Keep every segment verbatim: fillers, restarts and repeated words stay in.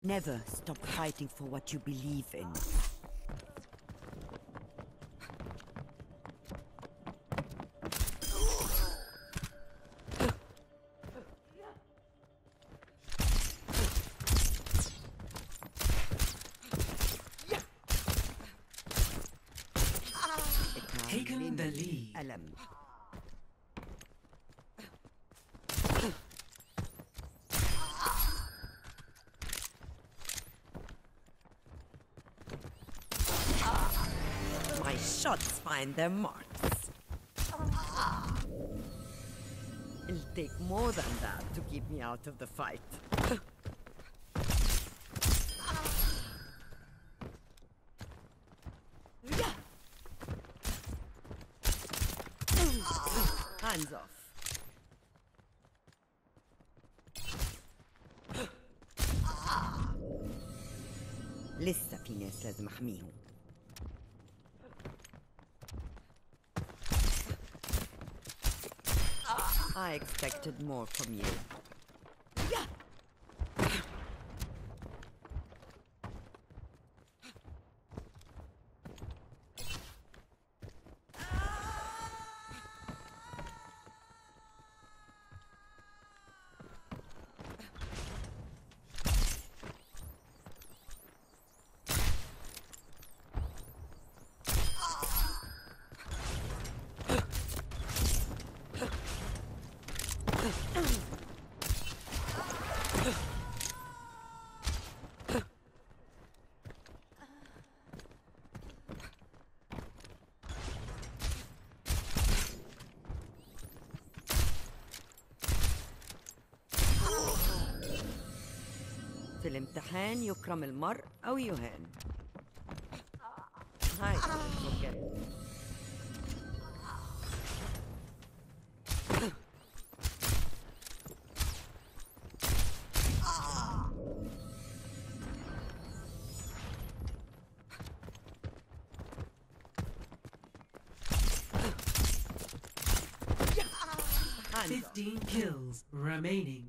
Never stop fighting for what you believe in. Taken the lead. ألم. My shots find their marks. It'll take more than that to keep me out of the fight. Hands off. لسه في ناس لازم احميهم. I expected more from you. في الامتحان يكرم المرء أو يهان. هاي forget it. Fifteen kills remaining.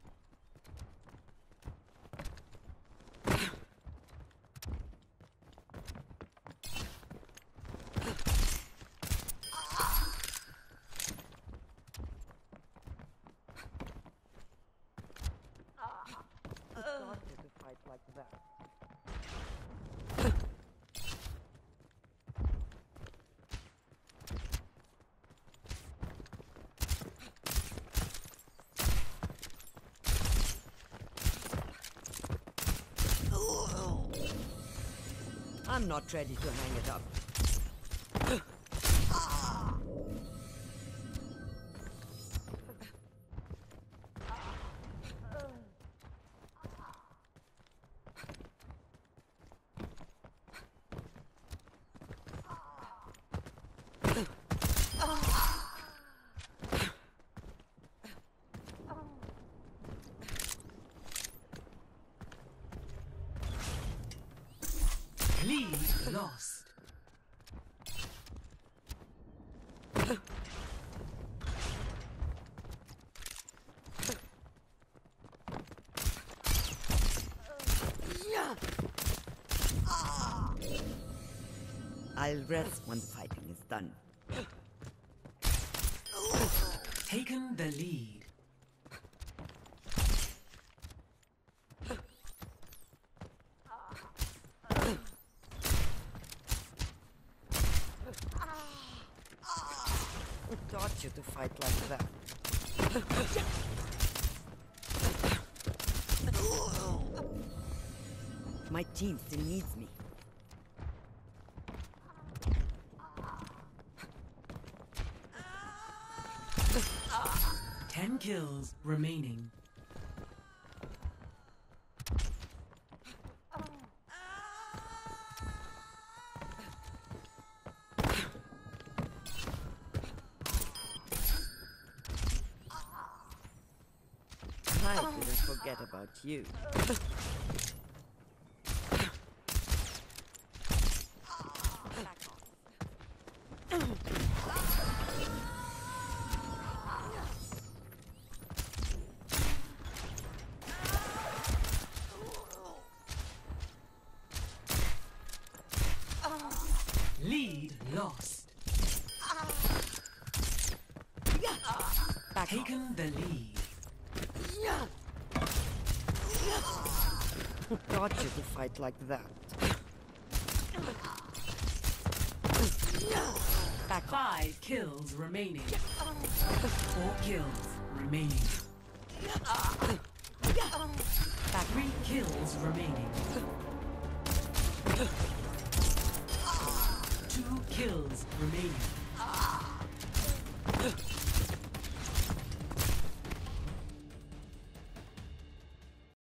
I'm not ready to hang it up. Lead lost. I'll rest when the fighting is done. Taken the lead. Who taught you to fight like that? My team still needs me. Ten kills remaining. I didn't forget about you. lost. Back Taken the lead. Got you to fight like that. Back off. Five kills remaining. Four kills remaining. Back Three kills remaining. Two kills remaining.